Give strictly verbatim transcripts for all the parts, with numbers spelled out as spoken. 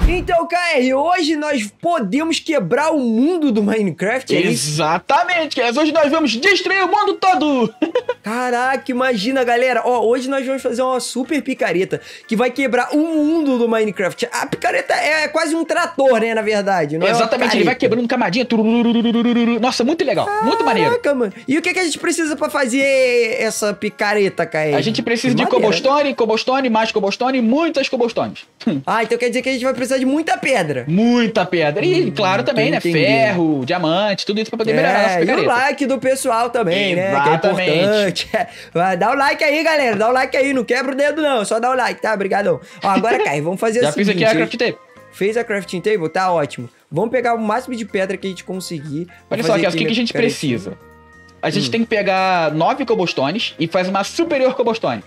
Então, K R, hoje nós podemos quebrar o mundo do Minecraft, é isso? Exatamente, K R. Hoje nós vamos destruir o mundo todo. Caraca, imagina, galera. Ó, hoje nós vamos fazer uma super picareta que vai quebrar o mundo do Minecraft. A picareta é quase um trator, né, na verdade. Não Exatamente, é ele vai quebrando camadinha. Tururururururu. Nossa, muito legal, Caraca, muito maneiro. Caraca, mano. E o que, que a gente precisa pra fazer essa picareta, K R? A gente precisa de, de madeira, cobblestone, cobblestone, mais cobblestone e muitas cobblestones. Ah, então quer dizer que a gente vai precisar de muita pedra. Muita pedra. E, hum, claro, também, né? Entendendo. Ferro, diamante, tudo isso pra poder É, melhorar a nossa e o picareta. like do pessoal também, Exatamente. né? Que é importante. Vai, dá o like aí, galera. Dá o like aí. Não quebra o dedo, não. Só dá o like, tá? Obrigadão. Ó, agora, Kai, vamos fazer Já o seguinte. fiz aqui a craft table. Fez a crafting table? Tá ótimo. Vamos pegar o máximo de pedra que a gente conseguir. Olha só, Kess, o que, que a gente precisa? A gente hum. tem que pegar nove cobblestones e faz uma superior cobblestone.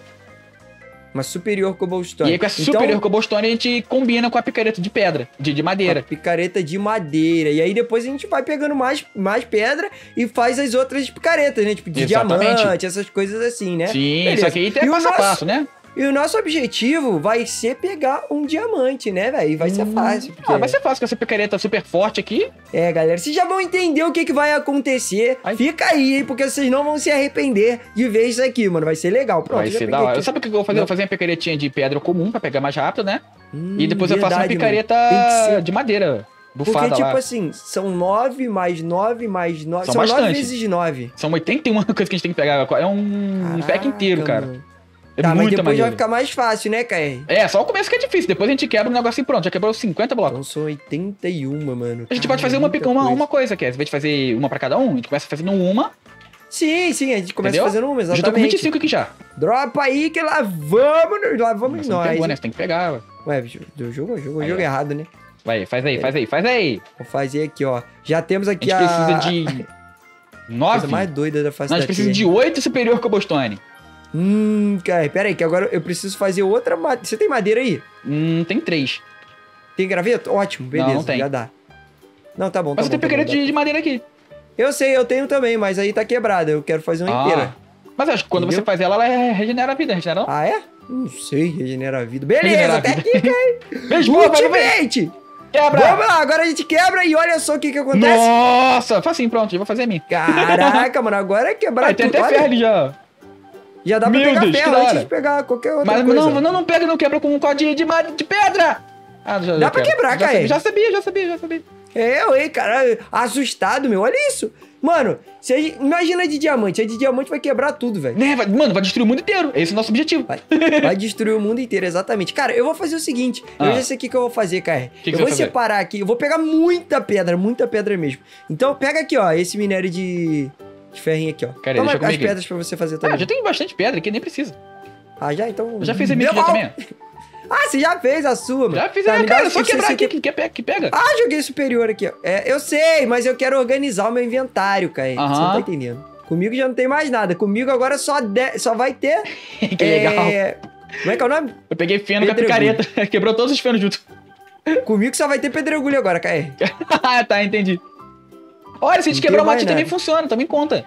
Uma superior cobblestone. E aí com essa então, superior cobblestone a gente combina com a picareta de pedra, de, de madeira. Picareta de madeira. E aí depois a gente vai pegando mais, mais pedra e faz as outras picaretas, né? Tipo de Exatamente. diamante, essas coisas assim, né? Sim, beleza. Só que aí tem passo a passo, né? E o nosso objetivo vai ser pegar um diamante, né, velho? Vai ser hum, fácil. Porque... Ah, vai ser fácil com essa picareta super forte aqui. É, galera, vocês já vão entender o que, que vai acontecer. Ai. Fica aí, hein, porque vocês não vão se arrepender de ver isso aqui, mano. Vai ser legal. Pronto, vai ser da hora. Sabe o que eu vou fazer? Não. Eu vou fazer uma picaretinha de pedra comum pra pegar mais rápido, né? Hum, e depois verdade, eu faço uma picareta ser... de madeira. Bufada porque, tipo lá. assim, são nove mais nove mais nove. São, são bastante. nove vezes nove. São oitenta e uma coisas que a gente tem que pegar. É um pack inteiro, cara. Mano. É tá, mas depois maneiro. vai ficar mais fácil, né, K R? É, só o começo que é difícil. Depois a gente quebra o negocinho pronto. Já quebrou cinquenta blocos. Então são oitenta e um, mano. A gente Caramba, pode fazer uma, uma coisa, uma coisa Kess. Em vez de fazer uma pra cada um, a gente começa fazendo uma. Sim, sim, a gente começa Entendeu? fazendo uma, exatamente. Já tô com vinte e cinco aqui já. Dropa aí que lá vamos, lá vamos Nossa, nós. Pegou, né? Você tem que pegar. Ué, jogou, jogou, jogou jogo errado, né? Vai, faz aí, é. faz aí, faz aí. Vou fazer aqui, ó. Já temos aqui a... A gente precisa de nove. Coisa mais doida da face Não, a gente precisa de oito superior cobblestone. Hum, cara, pera aí, que agora eu preciso fazer outra madeira. Você tem madeira aí? Hum, tem três. Tem graveto? Ótimo, beleza, não, não tem. já dá. Não, tá bom, tá mas bom. Mas você tem tá picareta bom, de, de madeira aqui. Eu sei, eu tenho também, mas aí tá quebrada. Eu quero fazer uma ah. inteira. Mas acho que quando Entendeu? você faz ela, ela regenera a vida, regenera não? Ah, é? Não sei, regenera a vida. Beleza, regenera até a vida. aqui, cara. Ultimate! Quebra! Vamos lá, agora a gente quebra e olha só o que que acontece. Nossa, facinho, pronto, já vou fazer a minha. Caraca, mano, agora é quebrar Vai, tudo. tem até ferro ali já. Já dá pra Meu pegar Deus, ferro antes de pegar qualquer outra Mas coisa. Mas não, não, não pega, não quebra com um código de, de pedra. Ah, já, dá já pra quebra. quebrar, já cara. sabia, já sabia, já sabia, já sabia. É, eu, hein, cara, assustado, meu, olha isso. Mano, se a gente, imagina de diamante, a de diamante vai quebrar tudo, velho. Né, vai, mano, vai destruir o mundo inteiro, esse é o nosso objetivo. Vai, vai destruir o mundo inteiro, exatamente. Cara, eu vou fazer o seguinte, ah. eu já sei o que, que eu vou fazer, cara. Que que eu vou fazer? separar aqui, eu vou pegar muita pedra, muita pedra mesmo. Então pega aqui, ó, esse minério de, de ferrinho aqui, ó. Cara, Toma deixa as pedras pra você fazer também. Ah, já tem bastante pedra aqui, nem precisa. Ah, já? Então... Eu já fiz a minha aqui já também. Ah, você já fez a sua, mano. Já fiz tá, a minha, cara, só quebrar você, aqui, você... que, que pega. Ah, joguei superior aqui, ó. É, eu sei, mas eu quero organizar o meu inventário, cara. Aham. Você não tá entendendo. Comigo já não tem mais nada. Comigo agora só, de... só vai ter... que é... legal. Como é que é o nome? Eu peguei feno com a picareta. Quebrou todos os fenos juntos. Comigo só vai ter pedregulho agora, cara. Tá, entendi. Olha, se a gente quebrar o matinho também funciona, também conta.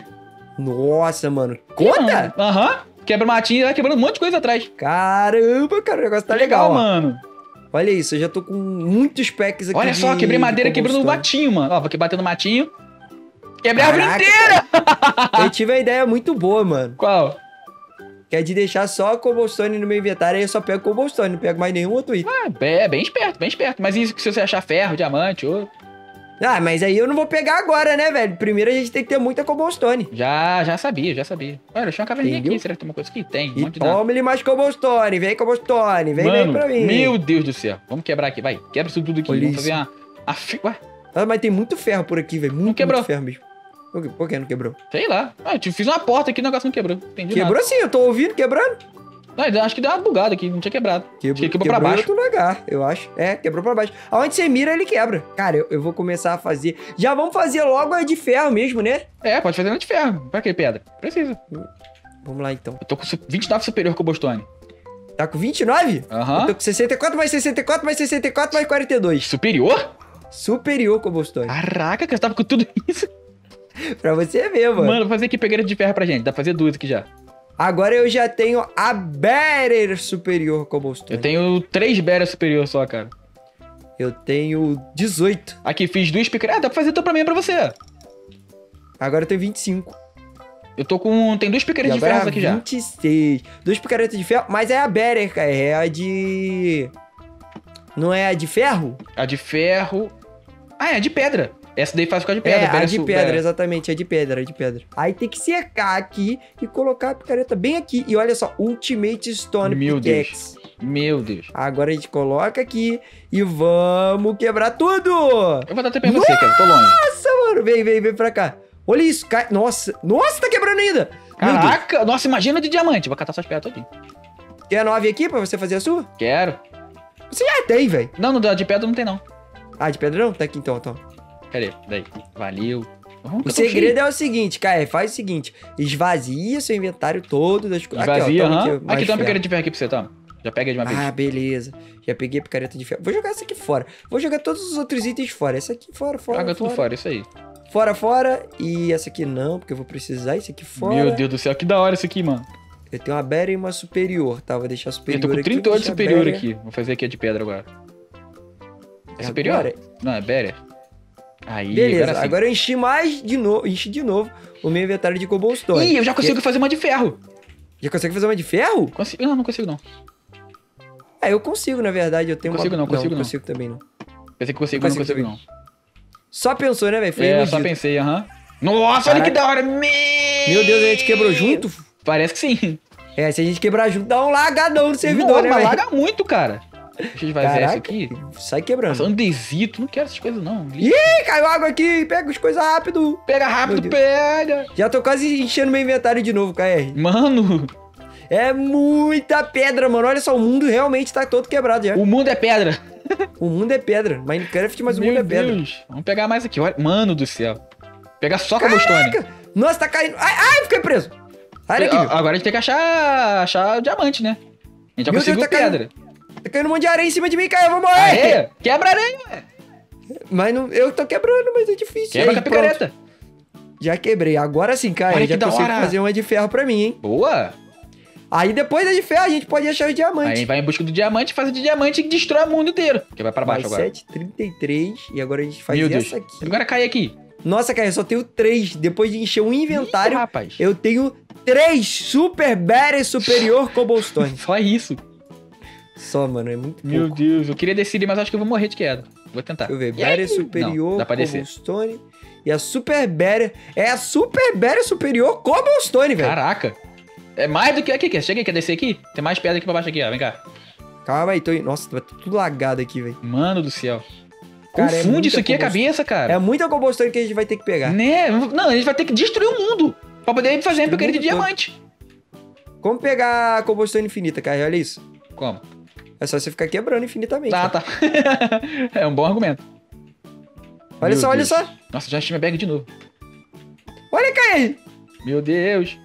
Nossa, mano. Conta? Aham. Uhum. Quebra o matinho e vai quebrando um monte de coisa atrás. Caramba, cara, o negócio tá legal, legal mano. Olha isso, eu já tô com muitos packs aqui. Olha de, só, quebrei madeira quebrando o matinho, mano. Ó, vou aqui batendo no matinho. Quebrei Caraca, a árvore inteira! Eu tive uma ideia muito boa, mano. Qual? Que é de deixar só cobblestone no meu inventário, aí eu só pego cobblestone, não pego mais nenhum outro item. Ah, é bem esperto, bem esperto. Mas isso que se você achar ferro, diamante, ou... Ah, mas aí eu não vou pegar agora, né, velho? Primeiro a gente tem que ter muita cobblestone. Já, já sabia, já sabia. Olha, deixa uma caverninha aqui, será que tem uma coisa aqui? Tem, um e monte de nada. tome-lhe mais cobblestone, vem cobblestone, vem, Mano, vem pra mim. Meu Deus do céu. Vamos quebrar aqui, vai. Quebra isso tudo aqui. Olha Vamos isso. fazer uma... A fi... Ué? Ah, mas tem muito ferro por aqui, velho. Muito, Não quebrou. muito ferro mesmo. Por que, por que não quebrou? Sei lá. Ah, eu fiz uma porta aqui e o negócio não quebrou. Entendi Quebrou nada. sim, eu tô ouvindo quebrando. Não, acho que deu uma bugada aqui, não tinha quebrado. Quebrou, acho que quebrou, quebrou pra baixo. em outro lugar, eu acho. É, quebrou pra baixo. Aonde você mira, ele quebra. Cara, eu, eu vou começar a fazer... Já vamos fazer logo a de ferro mesmo, né? É, pode fazer uma de ferro. Pra que pedra? Precisa. Vamos lá, então. Eu tô com vinte e nove superior cobblestone. Tá com vinte e nove? Aham. Eu tô com sessenta e quatro mais sessenta e quatro mais sessenta e quatro mais quarenta e dois. Superior? Superior cobblestone. Caraca, que eu tava com tudo isso. Pra você ver, mano. Mano, vou fazer aqui pegueira de ferro pra gente. Dá pra fazer duas aqui já. Agora eu já tenho a Better Superior Cobblestone. Eu tenho três beras superior só, cara. Eu tenho dezoito. Aqui, fiz duas picaretas. Ah, dá pra fazer então pra mim e pra você. Agora eu tenho vinte e cinco. Eu tô com... Tem duas picaretas de ferro aqui já. vinte e seis. Duas picaretas de ferro. Mas é a Better, cara. É a de... Não é a de ferro? A de ferro... Ah, é a de pedra. Essa daí faz com a de pedra. É, a de su... pedra, é. exatamente. É de pedra, é de pedra. Aí tem que secar aqui e colocar a picareta bem aqui. E olha só, Ultimate Stone Meu Pickaxe. Deus. Meu Deus. Agora a gente coloca aqui e vamos quebrar tudo. Eu vou dar tempo em você, cara. Tô longe. Nossa, mano. Vem, vem, vem pra cá. Olha isso. Cai... Nossa. Nossa, tá quebrando ainda. Caraca. Nossa, imagina de diamante. Vou catar suas pedras todinho. Quer nove aqui pra você fazer a sua? Quero. Você já tem, velho. Não, no da de pedra não tem, não. Ah, de pedra não? Tá aqui então, então. Cadê? Daí. Valeu. O segredo é o seguinte, cara, faz o seguinte, esvazia seu inventário todo das coisas. Esvazia, aham. Aqui, Aqui, aqui tem uma picareta de ferro aqui pra você, toma. Já pega de uma vez. Ah, beleza. Já peguei a picareta de ferro. Vou jogar essa aqui fora. Vou jogar todos os outros itens fora. Essa aqui fora, fora, Joga fora. tudo fora, isso aí. Fora, fora. E essa aqui não, porque eu vou precisar. Esse aqui fora. Meu Deus do céu, que da hora isso aqui, mano. Eu tenho uma Better e uma superior, tá? Vou deixar a superior Eu tô com aqui, trinta e oito deixar a superior Better. aqui. Vou fazer aqui a de pedra agora. É E superior? agora? Não, é better. Aí, Beleza, agora, sim. agora eu enchi mais de novo, enchi de novo o meu inventário de cobblestone. Ih, eu já consigo fazer uma de ferro. Já consegue fazer uma de ferro? Consigo? Não, não consigo não. Ah, eu consigo, na verdade. Eu tenho Não consigo uma... não, consigo não. não. consigo também, não. Pensei que consigo, Eu mas não consigo consigo não. Só pensou, né, velho? Foi É, iludido. só pensei, aham. Nossa, olha Caraca. que da hora. Meu Meu Deus, a gente quebrou junto? Parece que sim. É, se a gente quebrar junto, dá um lagadão no servidor, Não, né, mas velho? larga muito, cara. Deixa eu esvaziar isso Caraca, aqui. sai quebrando. Nossa, andesito, não quero essas coisas não. Ih, caiu água aqui, pega as coisas rápido. Pega rápido, Meu Deus. pega. Já tô quase enchendo meu inventário de novo, K R. Mano, É muita pedra, mano. Olha só, o mundo realmente tá todo quebrado já. o mundo é pedra. O mundo é pedra. Minecraft, mas o Meu mundo é pedra. Deus. Vamos pegar mais aqui. Olha, mano do céu. Pegar só cobblestone. Caraca! Nossa, tá caindo. Ai, ai, fiquei preso. Sai daqui, viu? Agora a gente tem que achar, achar diamante, né? A gente já Meu conseguiu Deus, tá pedra. Tá caindo um monte de areia em cima de mim, cara. Eu vou morrer. Areia? Quebra a areia, ué. Mas não, eu tô quebrando, mas é difícil. Quebra Aí, com a picareta. pronto. Já quebrei. Agora sim, cara. Olha Já que da consigo hora. fazer uma de ferro pra mim, hein? Boa. Aí depois da de ferro a gente pode achar os Aí a diamantes. gente vai em busca do diamante, faz a de diamante e destrói o mundo inteiro. Que vai pra baixo Mais agora. sete, trinta e três. E agora a gente faz Meu Deus. essa aqui. Agora cai aqui. Nossa, cara, eu só tenho três. Depois de encher um inventário, Ih, rapaz. eu tenho três Super Better Superior Cobblestone. Só isso. Só, mano, é muito Meu pouco. Deus, eu queria descer, mas acho que eu vou morrer de queda. Vou tentar. Deixa eu ver, E aí? Better Superior Não, dá pra descer. Cobblestone. E a Super Better... É a Super Better Superior Cobblestone, velho. Caraca. É mais do que... Aqui, quer? Chega aí, quer descer aqui? Tem mais pedra aqui pra baixo aqui, ó. Vem cá. Calma aí, tô... Nossa, tá tudo lagado aqui, velho. Mano do céu. Cara, é Confunde muita isso aqui a cobblestone. cabeça, cara. É muita Cobblestone que a gente vai ter que pegar. Né? Não, a gente vai ter que destruir o mundo. Pra poder fazer Destruir a o picareta de mundo todo. diamante. Como pegar a Cobblestone infinita, cara? Olha isso. Como? É só você ficar quebrando infinitamente. Tá, cara. tá. É um bom argumento. Olha Meu só, olha Deus. só. Nossa, já achei minha bag de novo. Olha, Caio. Meu Deus.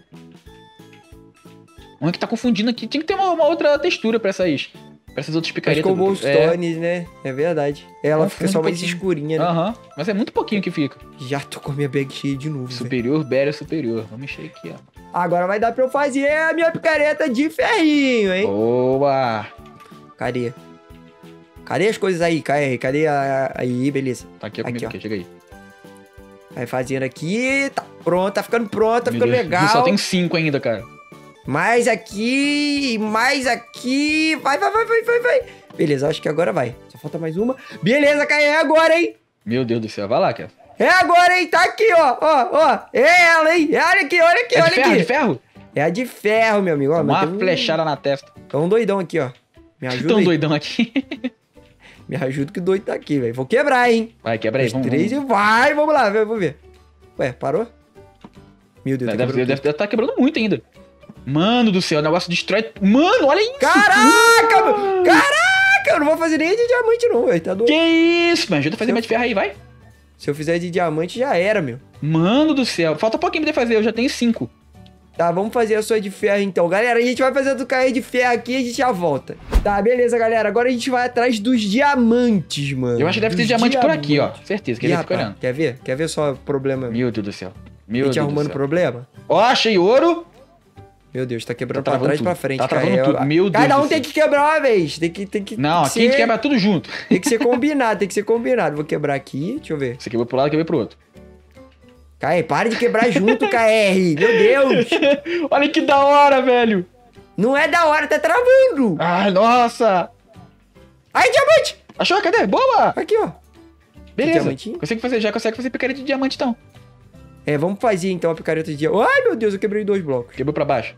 Onde que tá confundindo aqui? Tinha que ter uma, uma outra textura pra essas, pra essas outras As picaretas. Cobblestone, né? É verdade. Ela Confunde fica só um mais pouquinho. escurinha, É. né? Aham. Mas é muito pouquinho que fica. Já tô com a minha bag cheia de novo, velho. Superior, Better, superior. Vamos mexer aqui, ó. Agora vai dar pra eu fazer a minha picareta de ferrinho, hein? Boa! Cadê? Cadê as coisas aí, K R? Cadê a... Aí, beleza. Tá aqui a comida Aqui, ó. aqui, chega aí. Vai fazendo aqui. Tá pronto, tá ficando pronto, tá Meu ficando Deus, legal. Só tem cinco ainda, cara. Mais aqui, mais aqui. Vai, vai, vai, vai, vai, vai. Beleza, acho que agora vai. Só falta mais uma. Beleza, K R, é agora, hein? Meu Deus do céu, vai lá, Kev. É agora, hein? Tá aqui, ó, ó, ó. É ela, hein? Olha aqui, olha aqui, É de olha ferro, aqui. de ferro? É a de ferro, meu amigo. Ó, Uma mas tem um- flechada na testa. Tem um doidão aqui, ó. Me ajuda Tão aí. doidão aqui. Me ajuda que o doido tá aqui, velho. Vou quebrar, hein? Vai, quebra aí, Os vamos. três vamos. e vai. Vamos lá, vamos ver. Ué, parou? Meu Deus, tá Deve, quebrando deve, deve tá quebrando muito ainda. Mano do céu, o negócio destrói... Mano, olha isso! Caraca, mano! Caraca! Eu não vou fazer nem de diamante, não, velho. Tá doido. Que isso? Me ajuda a fazer mais de ferro aí, vai. Se eu fizer de diamante, já era, meu. Mano do céu. Falta pouquinho pra fazer, eu já tenho cinco. Tá, vamos fazer a sua de ferro, então. Galera, a gente vai fazer a do K R de ferro aqui e a gente já volta. Tá, beleza, galera. Agora a gente vai atrás dos diamantes, mano. Eu acho que deve ter Dos diamante por aqui, ó. diamantes. Certeza, que Ih, ele fica rapaz, olhando. quer ver? Quer ver só o problema? Meu Deus do céu. Meu a gente Deus do arrumando céu. problema? Ó, achei ouro. Meu Deus, tá quebrando Tá pra trás e travando pra tudo. frente, Tá cara. travando É, tudo. Meu Deus Cada um do tem céu. que quebrar uma vez. Tem que, tem que, Não, tem aqui que a gente ser- quebra tudo junto. Tem que ser combinado, tem que ser combinado. Vou quebrar aqui, deixa eu ver. Você quebrou pro lado, quebrei pro outro. K R, para de quebrar junto, K R. Meu Deus. Olha que da hora, velho. Não é da hora, tá travando. Ai, nossa. Ai, diamante. Achou? Cadê? Boa. Aqui, ó. Beleza. diamantinho? Consegue fazer, já consegue fazer picareta de diamante, então. É, vamos fazer então a picareta de diamante. Ai, meu Deus, eu quebrei dois blocos. Quebrou pra baixo.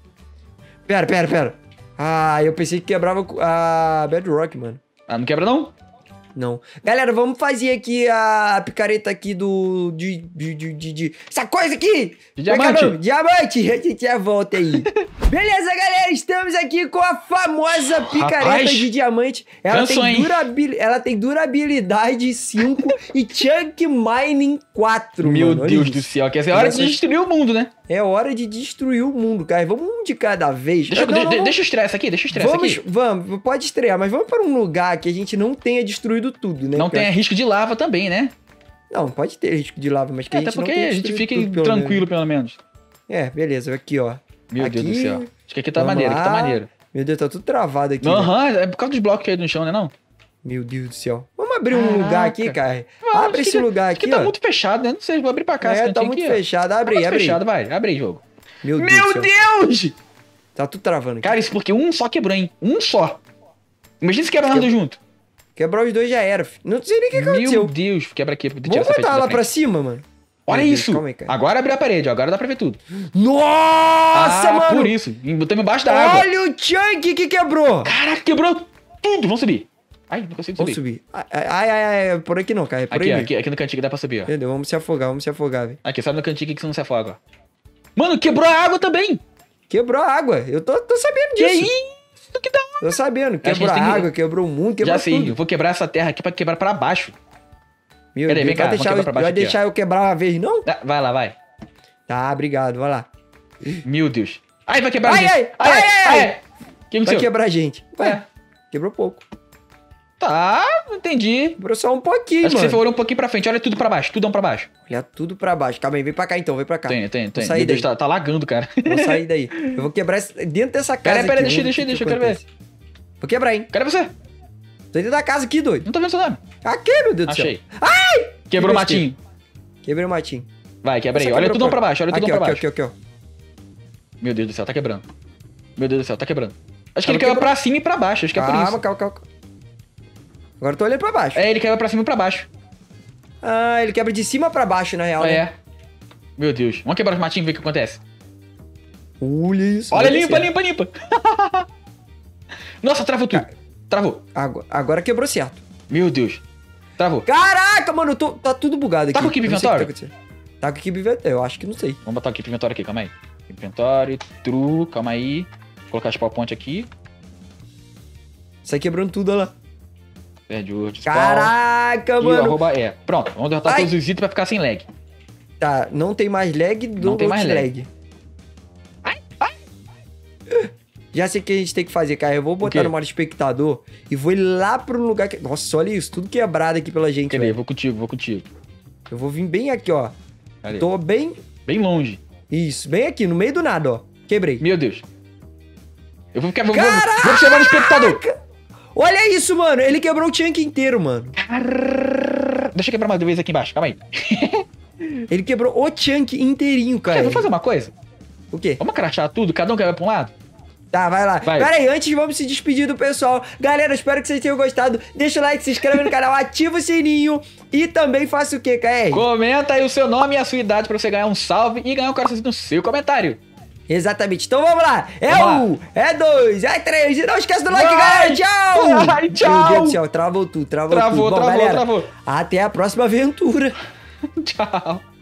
Pera, pera, pera. Ah, eu pensei que quebrava a Bedrock, mano. Ah, não quebra, não? Não. Galera, vamos fazer aqui a picareta aqui do... De... de, de, de, de- essa coisa aqui! De Como é que é o diamante. nome? Diamante! A gente já volta aí. Beleza, galera, estamos aqui com a famosa picareta Rapaz, de diamante. Ela cansou, tem, hein? durabil... Ela tem durabilidade cinco e chunk mining quatro, Meu mano. Olha Deus isso. do céu. Quer dizer, é hora de Essa- destruir o mundo, né? É hora de destruir o mundo, cara. Vamos um de cada vez. Deixa, eu- Não, não, de- não. deixa o estresse aqui, deixa o estresse Vamos, aqui. vamos, pode estrear, mas vamos para um lugar que a gente não tenha destruído tudo, né? Não Porque- tem risco de lava também, né? Não, pode ter risco de lava, mas que É, a gente até porque não tenha a gente destruído fique tudo, pelo tranquilo, pelo menos. menos. É, beleza, aqui, ó. Meu Aqui, Deus do céu. Acho que aqui tá vamos maneiro, aqui tá lá. maneiro. Meu Deus, tá tudo travado aqui. né? Aham, é por causa dos blocos caídos no chão, né não? Meu Deus do céu. Vamos abrir um Caraca. lugar aqui, cara. Vamos, Abre acho esse que- lugar acho que aqui, tá ó. muito fechado, né? Não sei, vou abrir pra cá. esse É, tá cantinho muito aqui, ó. fechado. Tá Abre aí, muito abre aí. fechado, vai. Abre aí, jogo. Meu Deus Meu do céu. Deus! Tá tudo travando aqui. Cara, isso porque um só quebrou, hein? Um só. Imagina se quebra tudo junto. Quebrar os dois já era, filho. Não sei nem o que aconteceu. Meu Deus, quebra aqui. Deixa eu Vamos tirar essa botar frente lá da pra frente. cima, mano. Olha Meu Deus, isso. calma aí, cara. Agora abriu a parede, ó. Agora dá pra ver tudo. Nossa, ah, mano. por isso. Botamos embaixo da água. Olha o chunk que quebrou. Caraca, quebrou tudo. Vamos subir. Ai, não consigo Vamos subir. subir. Ai, ai, ai, ai, por aqui não, cara. É por Aqui, aí ó, mesmo. aqui, aqui no cantinho que dá pra subir, ó. Entendeu? Vamos se afogar, vamos se afogar, velho. Aqui, sobe no cantinho aqui que você não se afoga, ó. Mano, quebrou a água também. Quebrou a água. Eu tô, tô sabendo Que disso. isso? Que da hora. Tô sabendo. Acho que a Quebrou a gente tem que- água, quebrou o mundo, quebrou Já sei, eu tudo. vou quebrar essa terra aqui pra quebrar pra baixo. Meu Peraí, Deus, vem cá, vai vamos deixar, quebrar eu, pra baixo vai aqui, ó. deixar eu quebrar uma vez, não? Ah, vai lá, vai. Tá, obrigado, vai lá. Meu Deus. Ai, vai quebrar a Ai, gente. ai, ai, ai, ai. Que Vai aconteceu? quebrar a gente. Ué, É. quebrou pouco. Tá, entendi. Quebrou só um pouquinho, Acho que mano. você foi um pouquinho pra frente. Olha tudo pra baixo, tudão pra baixo. Olha tudo pra baixo. Calma aí, vem pra cá então, vem pra cá. Tem, tem, tem. Vou sair Meu Deus, daí. tá, tá lagando, cara. Vou sair daí. Eu vou quebrar esse- dentro dessa casa Pera, pera, aqui, deixa, vamos deixa, ver o deixa, que eu quero ver. acontece. Vou quebrar, hein? Cadê você? Tô dentro da casa aqui, doido. Não tô vendo seu nome. Aqui, meu Deus do céu. Achei. Ai! Quebrou o besteira. matinho. Quebrei o matinho. Vai, quebra aí. Essa Olha quebrou tudão pra baixo, olha tudão aqui, pra ó, baixo. Aqui, ó, aqui, ó. Meu Deus do céu, tá quebrando. Meu Deus do céu, tá quebrando. Acho que Tava ele caiu quebrando. pra cima e pra baixo, acho que é por Calma, isso. calma, calma. Agora eu tô olhando pra baixo. É, ele caiu pra cima e pra baixo. Ah, ele quebra de cima pra baixo, na real, né? É. Meu Deus. Vamos quebrar os matinhos e ver o que acontece. Olha isso. Olha, vai limpa, ser. limpa, limpa. Nossa, travou tudo. Travou. Agora, agora quebrou certo. Meu Deus. Travou. Caraca, mano, eu tô, tá tudo bugado aqui. Tá com o Keep Eu não sei o que Inventory? tá acontecendo. Tá com o Keep Inventory, eu acho que não sei. Vamos botar o Keep Inventory aqui, calma aí. Keep Inventory, true, calma aí. Vou colocar as ponte aqui. Sai quebrando tudo, olha lá. Perde o spawn. Caraca, E o mano. arroba é. Pronto, vamos derrotar Ai. todos os itens pra ficar sem lag. Tá, não tem mais lag do Não tem mais outros lag. lag. Já sei o que a gente tem que fazer, cara. Eu vou botar quê? no modo espectador e vou ir lá pro lugar que... Nossa, olha isso. Tudo quebrado aqui pela gente, Cadê? velho. Vou contigo, vou contigo. Eu vou vir bem aqui, ó. Cadê? Tô bem... Bem longe. Isso, bem aqui, no meio do nada, ó. Quebrei. Meu Deus. Eu vou ficar. Vou, vou, Caraca! vou observar no espectador. Olha isso, mano. Ele quebrou o chunk inteiro, mano. Deixa eu quebrar mais uma vez aqui embaixo, calma aí. Ele quebrou o chunk inteirinho, cara. Cara, vamos fazer uma coisa? O quê? Vamos crachar tudo, cada um quebra pra um lado? Tá, vai lá. Vai. Pera aí, antes vamos se despedir do pessoal. Galera, espero que vocês tenham gostado. Deixa o like, se inscreve no canal, ativa o sininho e também faça o quê, K R? Comenta aí o seu nome e a sua idade pra você ganhar um salve e ganhar um coraçãozinho no seu comentário. Exatamente. Então vamos lá. É Vamos um, é dois, é três. E não esquece do like, Vai. galera. Tchau. Vai, tchau. Meu Deus do céu, travou tudo, travou, Travou, tudo. Bom, travou, galera, travou. até a próxima aventura. Tchau.